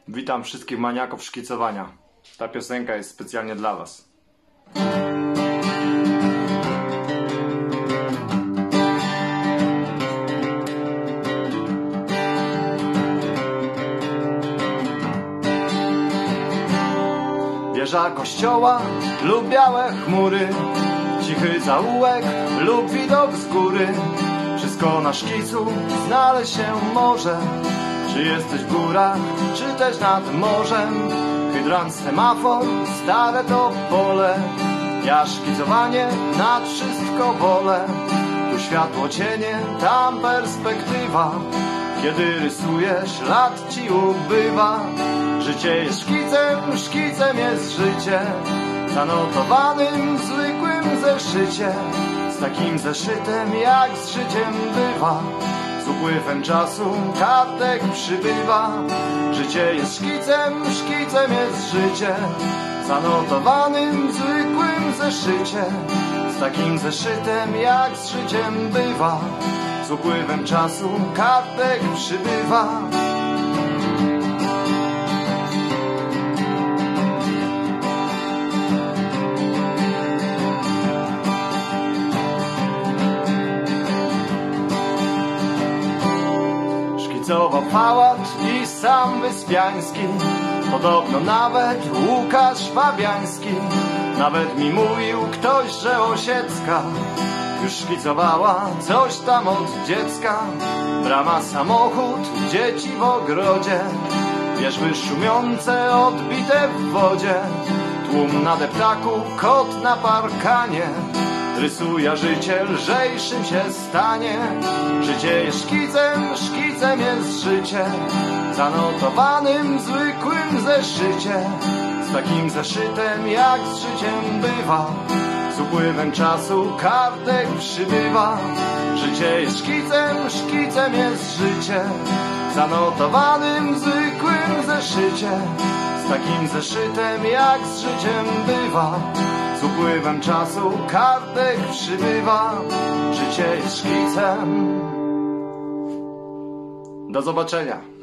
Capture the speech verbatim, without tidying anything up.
Witam wszystkich maniaków szkicowania. Ta piosenka jest specjalnie dla was. Wieża kościoła lub białe chmury, cichy zaułek lub widok z góry. Wszystko na szkicu znaleźć się może. Czy jesteś w górach, czy też nad morzem. Hydrant, semafor, stare to pole. Ja szkicowanie nad wszystko wolę. Tu światło, cienie, tam perspektywa. Kiedy rysujesz, lat ci ubywa. Życie jest szkicem, szkicem jest życie. Zanotowanym, zwykłym zeszycie. Z takim zeszytem jak z życiem bywa. Z upływem czasu kartek przybywa. Życie jest szkicem, szkicem jest życie. Zanotowanym, zwykłym zeszycie. Z takim zeszytem jak z życiem bywa. Z upływem czasu kartek przybywa. Szkicował Fałat i sam Wyspiański, podobno nawet Łukasz Fabiański. Nawet mi mówił ktoś, że Osiecka już szkicowała coś tam od dziecka. Brama, samochód, dzieci w ogrodzie, wierzby szumiące, odbite w wodzie. Tłum na deptaku, kot na parkanie. Rysuje życie, lżejszym się stanie. Życie jest szkicem, szkicem jest życie. Zanotowanym, zwykłym zeszycie. Z takim zeszytem jak z życiem bywa. Z upływem czasu kartek przybywa. Życie jest szkicem, szkicem jest życie. Zanotowanym, zwykłym zeszycie. Z takim zeszytem jak z życiem bywa. Z upływem czasu kartek przybywa. Życie jest szkicem. Do zobaczenia.